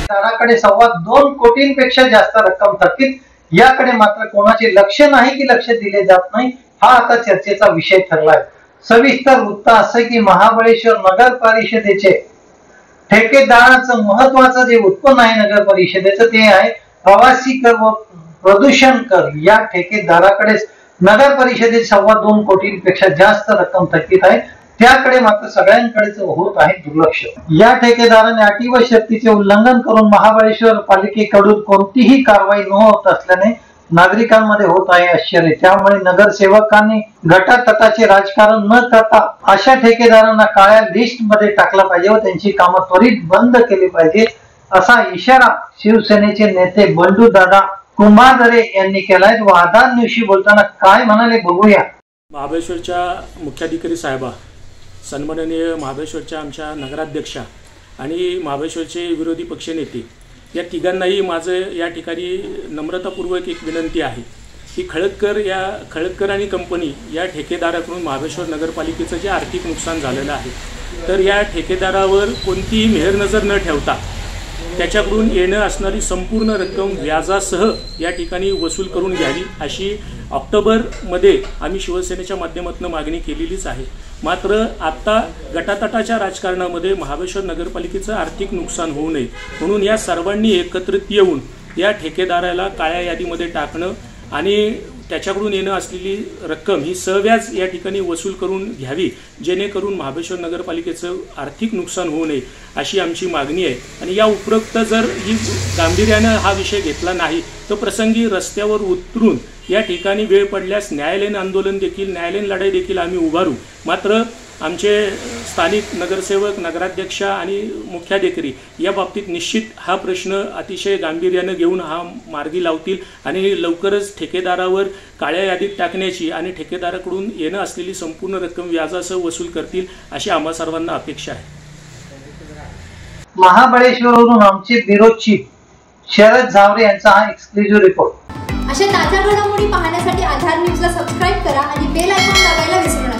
ठेकेदाराकडे 2.25 कोटींपेक्षा जास्त रक्कम थकीत, याकडे मात्र कोणाचे लक्ष नाही की लक्ष दिले जात नाही, हा आता चर्चेचा विषय ठरलाय। सविस्तर वृत्त असे की महाबळेश्वर नगर परिषदेचे ठेकेदाराचं महत्वाचं जे उत्पन्न आहे नगर परिषदेचं ते आहे प्रवासी कर व प्रदूषण कर। या ठेकेदाराकडे नगर परिषदेत 2.25 कोटींपेक्षा जास्त रक्कम थकीत आहे, त्याकडे मात्र सगळ्यांकडेच होत आहे दुर्लक्ष। या ठेकेदाराने अटी व शर्तीचे उल्लंघन करून महाबळेश्वर पालिकेकडून कोणतीही कारवाई न होत असल्याने नागरिकांमध्ये होत आहे आश्चर्य। त्यामुळे नगरसेवकांनी गटातटाचे राजकारण न करता अशा ठेकेदारांना काळ्या लिस्ट मध्ये टाकलं पाहिजे व त्यांची कामं त्वरित बंद केली पाहिजे, असा इशारा शिवसेनेचे नेते बंडू दादा कुंभारदरे यांनी केलाय। वादा न्यूजशी बोलताना काय म्हणाले बघूया। महाबळेश्वरच्या मुख्याधिकारी साहेबा, सन्माननीय महाबळेश्वरच्या आमच्या नगराध्यक्षा आणि महाबळेश्वरचे विरोधी पक्षनेते या तिघांनाही माझं या ठिकाणी नम्रतापूर्वक एक विनंती आहे की खळदकर आणि कंपनी या ठेकेदाराकडून महाबळेश्वर नगरपालिकेचं जे आर्थिक नुकसान झालेलं आहे, तर या ठेकेदारावर कोणतीही मेहरनजर न ठेवता त्याच्याकडून येणं असणारी संपूर्ण रक्कम व्याजासह या ठिकाणी वसूल करून घ्यावी, अशी ऑक्टोबरमध्ये आम्ही शिवसेनेच्या माध्यमातून मागणी केलेलीच आहे। मात्र आता गटातटाच्या राजकारणामध्ये महाबळेश्वर नगरपालिकेचं आर्थिक नुकसान होऊ नये म्हणून या सर्वांनी एकत्रित येऊन या ठेकेदाराला काळ्या यादीमध्ये टाकणं आणि त्याच्याकडून येणं असलेली रक्कम ही सहव्याज या ठिकाणी वसूल करून घ्यावी, जेणेकरून महाबळेश्वर नगरपालिकेचं आर्थिक नुकसान होऊ नये अशी आमची मागणी आहे। आणि या उपरोक्त जर ही गांभीर्यानं हा विषय घेतला नाही तर प्रसंगी रस्त्यावर उतरून या ठिकाणी वेळ पडल्यास न्यायालयीन आंदोलन देखील, न्यायालयीन लढाई देखील आम्ही उभारू। मात्र आमचे स्थानिक नगरसेवक, नगराध्यक्षा आणि मुख्याधिकारी या बाबतीत निश्चित हा प्रश्न अतिशय गांभीर्यानं घेऊन हा मार्गी लावतील आणि लवकरच ठेकेदारावर काळ्या यादीत टाकण्याची आणि ठेकेदाराकडून येणं असलेली संपूर्ण रक्कम व्याजासह वसूल करतील अशी आम्हा सर्वांना अपेक्षा आहे। महाबळेश्वरवरून आमचे ब्युरो चीफ शरद झावरे यांचा हा एक्सक्लुझिव्ह रिपोर्ट। अशा ताज्या घडामोडी पाहण्यासाठी आधार न्यूजला सबस्क्राइब करा आणि बेल आयकॉन दाबायला विसरू नका।